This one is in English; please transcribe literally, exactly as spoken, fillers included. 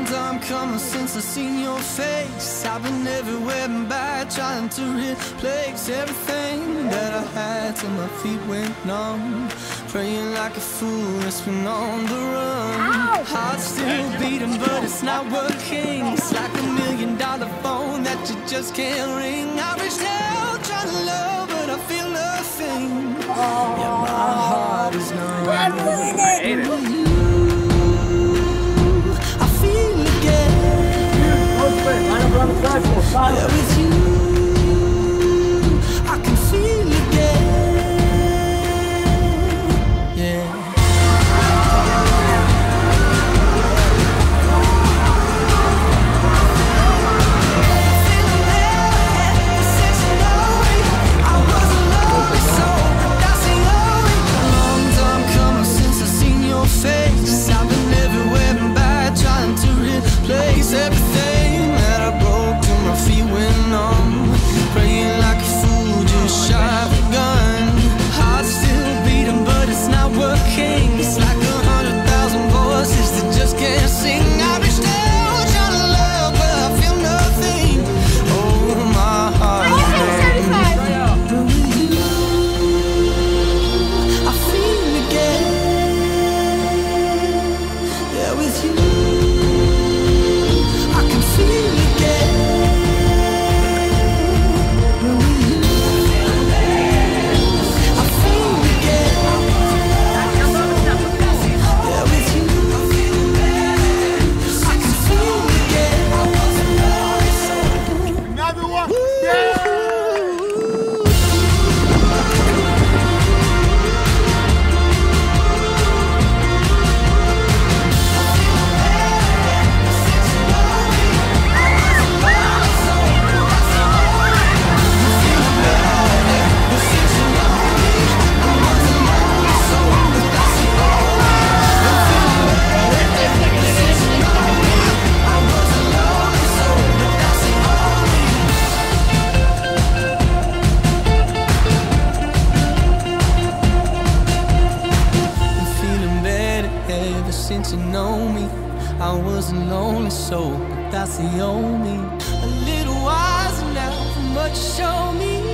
time coming since I seen your face. I've been everywhere and back, trying to replace everything that I had till my feet went numb. Praying like a fool, it's been on the run. Heart's still beating, but it's not working. It's like a million dollar phone that you just can't ring. I reached out trying to love, but I feel nothing. Yeah, my heart is numb. I'm doing it. I feel again. Yeah, with you, I can feel again. Yeah. Place everything that I broke till my feet went numb. Praying like a fool, just shy of a gun. Heart's still beating, but it's not working. It's like a hundred thousand voices that just can't sing. I reached out trying to love, but I feel nothing. Oh, my heart. But with you, I feel again. Yeah, with you. Since you know me, I was a lonely soul, but that's the only. A little wiser now from what you showed me.